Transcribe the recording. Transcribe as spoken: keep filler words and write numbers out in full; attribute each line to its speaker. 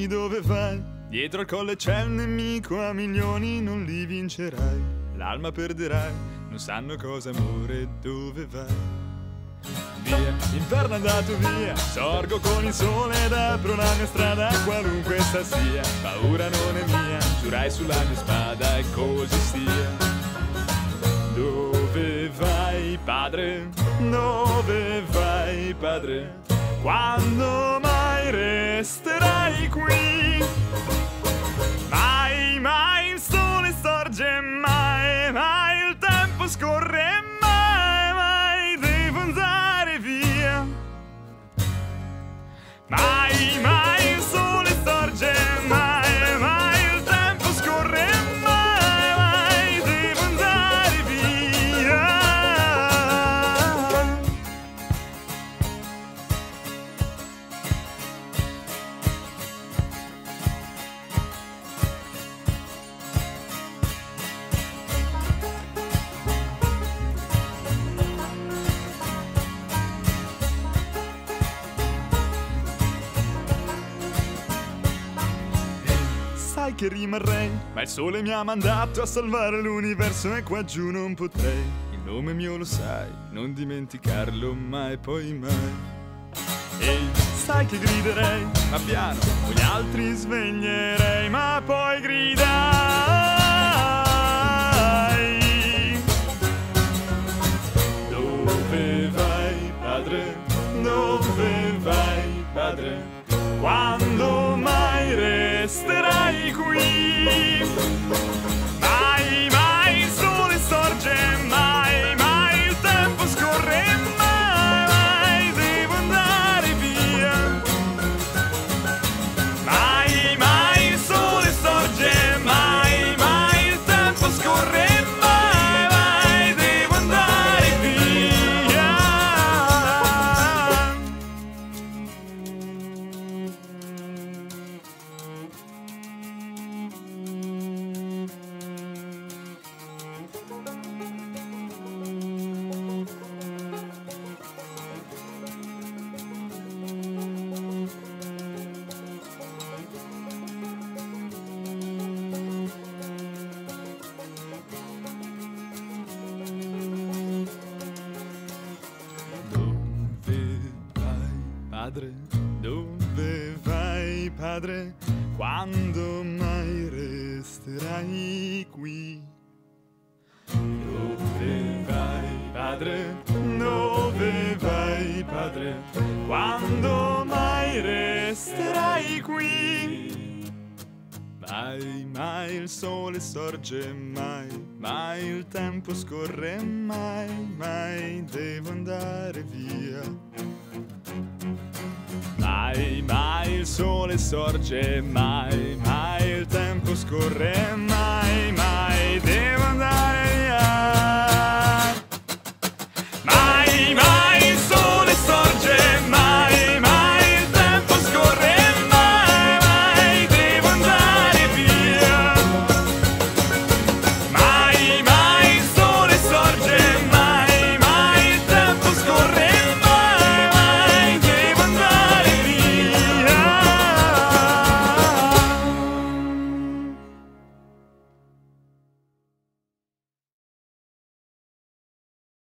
Speaker 1: dimmi dove vai. Dietro al colle c'è il nemico, a milioni non li vincerai. L'alma perderai, non sanno cosa amore, dove vai. Via, l'inferno è andato via, sorgo con il sole ed apro la mia strada, qualunque essa sia. Paura non è mia, giurai sulla mia spada e così stia. Dove vai, padre? Dove vai, padre? Quando mai resterai qui? Mai, mai il sole sorge, mai, mai il tempo scorre, mai, mai devo andare via. Mai, mai il sole sorge, mai, mai il tempo scorre, mai, mai devo andare via. Sai che rimarrei, ma il sole mi ha mandato a salvare l'universo e qua giù non potrei. Il nome mio lo sai, non dimenticarlo mai, poi mai. Ehi, sai che griderei, ma piano, con gli altri sveglierei, ma poi gridai. Dove vai, padre? Dove vai, padre? Quando mai resterai qui? Mai, mai il sole sorge, mai, mai il tempo scorre, mai, mai devo andare via. Mai, mai il sole sorge, mai, mai il tempo scorre, mai, mai devo andare via. Padre, dove vai, padre? Quando mai resterai qui? Dove vai, padre? Dove vai, padre? Quando mai resterai qui? Mai, mai il sole sorge, mai, mai il tempo scorre, mai, mai devo andare via. Mai, mai il sole sorge, mai, mai il tempo scorre, mai, mai devo andare